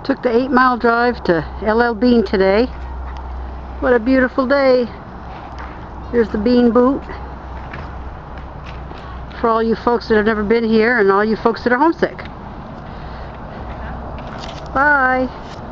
Took the 8-mile drive to LL Bean today. What a beautiful day. Here's the Bean Boot. For all you folks that have never been here and all you folks that are homesick. Bye.